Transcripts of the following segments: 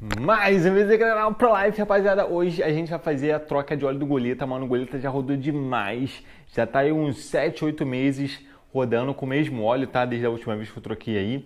Mais uma vez aqui no canal ProLife, rapaziada. Hoje a gente vai fazer a troca de óleo do Goleta, mano. O Goleta já rodou demais. Já tá aí uns 7, 8 meses rodando com o mesmo óleo, tá? Desde a última vez que eu troquei aí.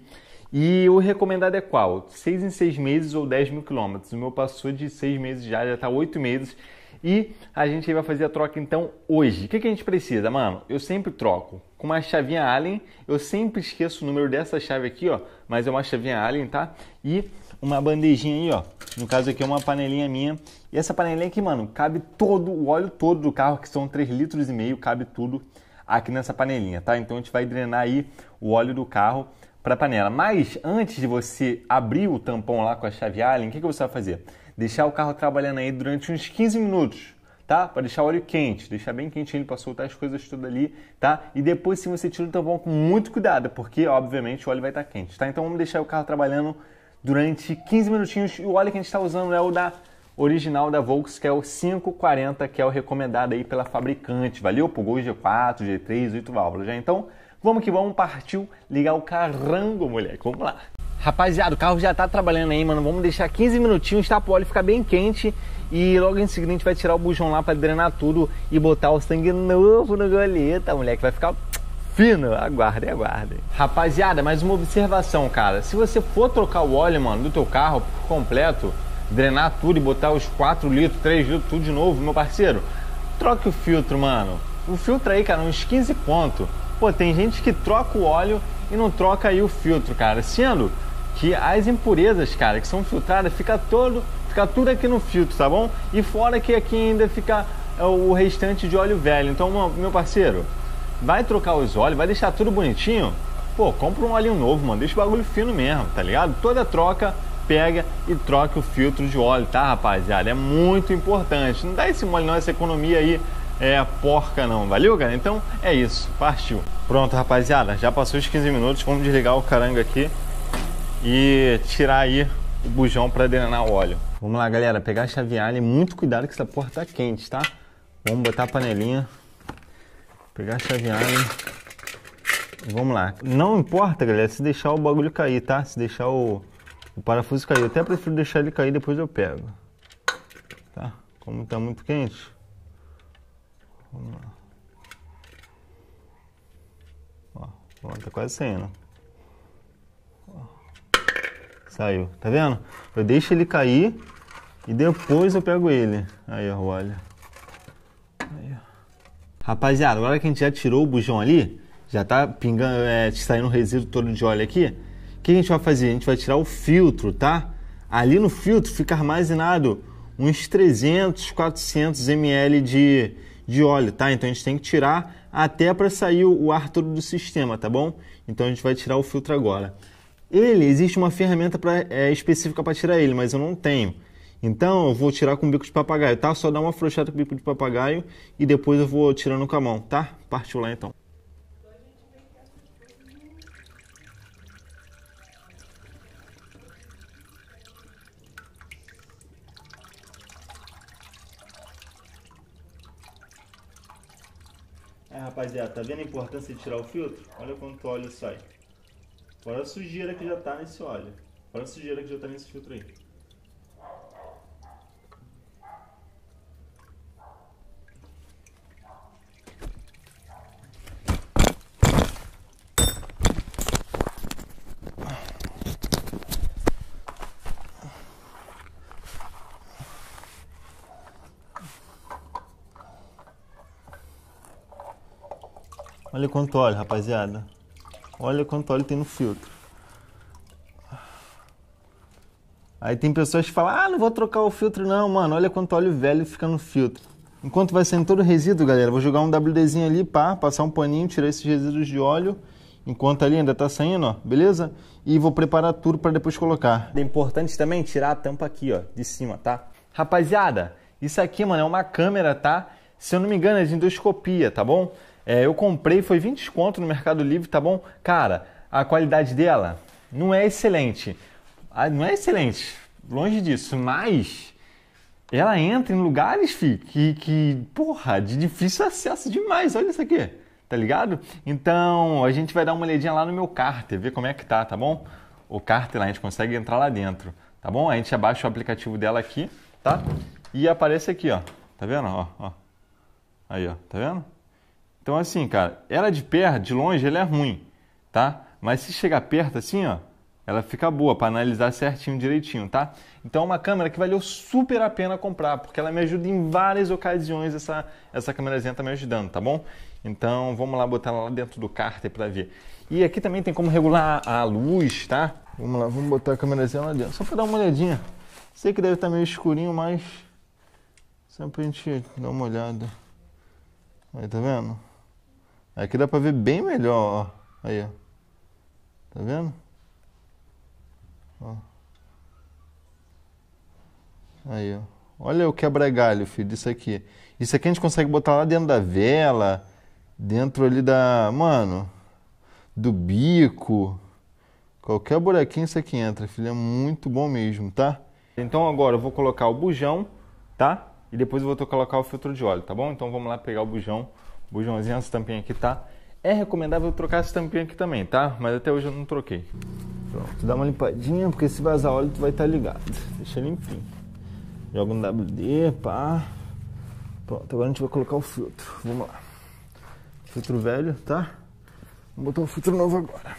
E o recomendado é qual? 6 em 6 meses ou 10 mil quilômetros. O meu passou de 6 meses já tá 8 meses. E a gente vai fazer a troca então hoje. O que a gente precisa, mano? Eu sempre troco com uma chavinha Allen. Eu sempre esqueço o número dessa chave aqui, ó. Mas é uma chavinha Allen, tá? E uma bandejinha aí, ó. No caso aqui é uma panelinha minha. E essa panelinha aqui, mano, cabe todo o óleo todo do carro, que são 3,5 litros, cabe tudo aqui nessa panelinha, tá? Então a gente vai drenar aí o óleo do carro para a panela. Mas antes de você abrir o tampão lá com a chave Allen, o que você vai fazer? Deixar o carro trabalhando aí durante uns 15 minutos, tá? Para deixar o óleo quente, deixar bem quentinho para soltar as coisas todas ali, tá? E depois sim você tira o tampão com muito cuidado, porque obviamente o óleo vai estar quente, tá? Então vamos deixar o carro trabalhando durante 15 minutinhos. E o óleo que a gente está usando é o da original da Volks, que é o 540, que é o recomendado aí pela fabricante. Valeu? Pro Gol G4, G3, 8 válvulas. Já então, vamos que vamos, partiu ligar o carrango, moleque. Vamos lá. Rapaziada, o carro já tá trabalhando aí, mano. Vamos deixar 15 minutinhos, tá? Pro óleo ficar bem quente. E logo em seguida a gente vai tirar o bujão lá para drenar tudo e botar o sangue novo no Goleta, moleque. Vai ficar fino, aguardem, aguardem. Rapaziada, mais uma observação, cara. Se você for trocar o óleo, mano, do teu carro por completo, drenar tudo e botar os 4 litros, 3 litros, tudo de novo, meu parceiro, troque o filtro, mano. O filtro aí, cara, uns 15 conto. Pô, tem gente que troca o óleo e não troca aí o filtro, cara. Sendo que as impurezas, cara, que são filtradas, fica tudo aqui no filtro, tá bom? E fora que aqui ainda fica o restante de óleo velho. Então, meu parceiro, vai trocar os óleos, vai deixar tudo bonitinho, pô, compra um olhinho novo, mano, deixa o bagulho fino mesmo, tá ligado? Toda troca, pega e troca o filtro de óleo, tá, rapaziada? É muito importante, não dá esse mole não, essa economia aí é porca não, valeu, cara? Então é isso, partiu. Pronto, rapaziada, já passou os 15 minutos, vamos desligar o carango aqui e tirar aí o bujão para drenar o óleo. Vamos lá, galera, pegar a chave Allen, muito cuidado que essa porta tá quente, tá? Vamos botar a panelinha. Pegar a chave Allen. Vamos lá. Não importa, galera, se deixar o bagulho cair, tá? Se deixar o parafuso cair. Eu até prefiro deixar ele cair, depois eu pego. Tá? Como tá muito quente. Vamos lá. Ó, pronto, tá quase saindo. Ó. Saiu, tá vendo? Eu deixo ele cair e depois eu pego ele. Aí, ó, olha. Aí, ó. Rapaziada, agora que a gente já tirou o bujão ali, já tá pingando, saindo o resíduo todo de óleo aqui, o que a gente vai fazer? A gente vai tirar o filtro, tá? Ali no filtro fica armazenado uns 300, 400 ml de óleo, tá? Então a gente tem que tirar até para sair o ar todo do sistema, tá bom? Então a gente vai tirar o filtro agora. Existe uma ferramenta específica para tirar ele, mas eu não tenho. Então eu vou tirar com bico de papagaio, tá? Só dá uma afrouxada com o bico de papagaio e depois eu vou tirando com a mão, tá? Partiu lá então. Rapaziada, tá vendo a importância de tirar o filtro? Olha quanto óleo sai. Olha a sujeira que já tá nesse óleo. Olha a sujeira que já tá nesse filtro aí. Olha quanto óleo, rapaziada. Olha quanto óleo tem no filtro. Aí tem pessoas que falam, ah, não vou trocar o filtro não, mano. Olha quanto óleo velho fica no filtro. Enquanto vai saindo todo o resíduo, galera, vou jogar um WDzinho ali, pá, passar um paninho, tirar esses resíduos de óleo. Enquanto ali ainda tá saindo, ó, beleza? E vou preparar tudo para depois colocar. É importante também tirar a tampa aqui, ó, de cima, tá? Rapaziada, isso aqui, mano, é uma câmera, tá? Se eu não me engano, é de endoscopia, tá bom? Eu comprei, foi 20 conto no Mercado Livre, tá bom? Cara, a qualidade dela não é excelente. Não é excelente, longe disso, mas ela entra em lugares, fi, porra, de difícil acesso demais. Olha isso aqui, tá ligado? Então, a gente vai dar uma olhadinha lá no meu cárter, ver como é que tá bom? O cárter lá, a gente consegue entrar lá dentro, tá bom? A gente abaixa o aplicativo dela aqui, tá? E aparece aqui, ó. Tá vendo? Ó. Aí, ó. Tá vendo? Então, assim, cara, ela de perto, de longe, ela é ruim, tá? Mas se chegar perto, assim, ó, ela fica boa para analisar certinho, direitinho, tá? Então, é uma câmera que valeu super a pena comprar, porque ela me ajuda em várias ocasiões, essa câmerazinha tá me ajudando, tá bom? Então, vamos lá botar ela lá dentro do cárter para ver. E aqui também tem como regular a luz, tá? Vamos lá, vamos botar a câmerazinha lá dentro, só para dar uma olhadinha. Sei que deve estar meio escurinho, mas só pra gente dar uma olhada. Aí, tá vendo? Aqui dá pra ver bem melhor, ó. Aí, ó. Tá vendo? Ó. Aí, ó. Olha o quebra-galho, filho, disso aqui. Isso aqui a gente consegue botar lá dentro da vela, dentro ali da... Mano, do bico. Qualquer buraquinho isso aqui entra, filho. É muito bom mesmo, tá? Então agora eu vou colocar o bujão, tá? E depois eu vou colocar o filtro de óleo, tá bom? Então vamos lá pegar o bujão. Bujãozinho, essa tampinha aqui, tá? É recomendável trocar essa tampinha aqui também, tá? Mas até hoje eu não troquei. Pronto, dá uma limpadinha, porque se vazar óleo tu vai estar ligado. Deixa limpinho. Joga um WD, pá. Pronto, agora a gente vai colocar o filtro. Vamos lá. Filtro velho, tá? Vamos botar o filtro novo agora.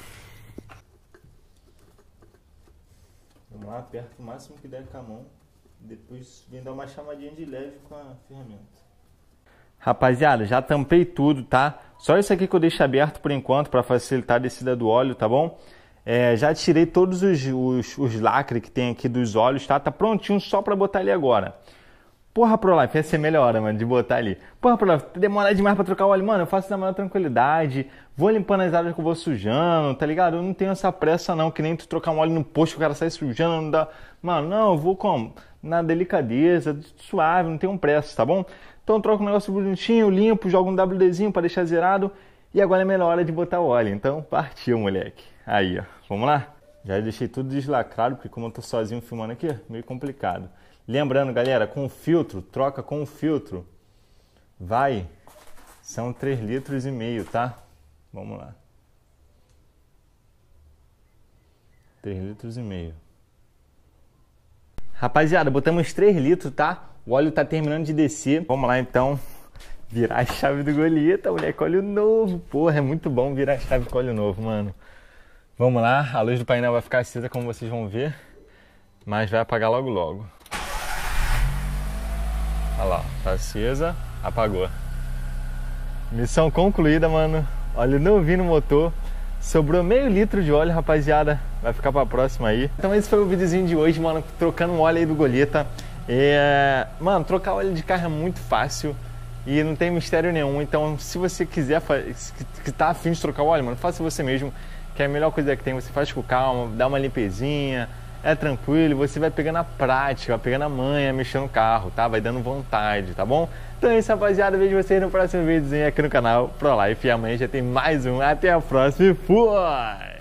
Vamos lá, aperta o máximo que der com a mão. Depois vem dar uma chamadinha de leve com a ferramenta. Rapaziada, já tampei tudo, tá? Só isso aqui que eu deixo aberto por enquanto para facilitar a descida do óleo, tá bom? Já tirei todos os lacres que tem aqui dos óleos, tá? Tá prontinho só para botar ali agora. Porra, ProLife, essa é a melhor hora, mano, de botar ali. Porra, ProLife, demora demais pra trocar o óleo. Mano, eu faço na maior tranquilidade. Vou limpando as áreas que eu vou sujando, tá ligado? Eu não tenho essa pressa não, que nem tu trocar um óleo no posto que o cara sai sujando, não dá... Mano, não, eu vou como? Na delicadeza, suave, não tenho pressa, tá bom? Então eu troco um negócio bonitinho, limpo, jogo um WDzinho pra deixar zerado. E agora é a melhor hora de botar o óleo. Então, partiu, moleque. Aí, ó. Vamos lá? Já deixei tudo deslacrado, porque como eu tô sozinho filmando aqui, meio complicado. Lembrando, galera, com o filtro, troca com o filtro. São 3,5 litros, tá? Vamos lá. 3,5 litros. Rapaziada, botamos 3 litros, tá? O óleo tá terminando de descer. Vamos lá, então, virar a chave do Golieta, moleque, óleo novo. Porra, é muito bom virar a chave com óleo novo, mano. Vamos lá, a luz do painel vai ficar acesa, como vocês vão ver. Mas vai apagar logo, logo. Olha lá, tá acesa, apagou. Missão concluída, mano. Óleo novinho no motor. Sobrou meio litro de óleo, rapaziada. Vai ficar pra próxima aí. Então esse foi o videozinho de hoje, mano. Trocando o óleo aí do Golieta. Mano, trocar óleo de carro é muito fácil. E não tem mistério nenhum. Então se você quiser, que tá afim de trocar o óleo, mano, faça você mesmo. Que é a melhor coisa que tem. Você faz com calma, dá uma limpezinha. É tranquilo, você vai pegando a prática, vai pegando a manha, mexendo no carro, tá? Vai dando vontade, tá bom? Então é isso, rapaziada. Vejo vocês no próximo vídeo aqui no canal ProLife. E amanhã já tem mais um. Até a próxima e fui!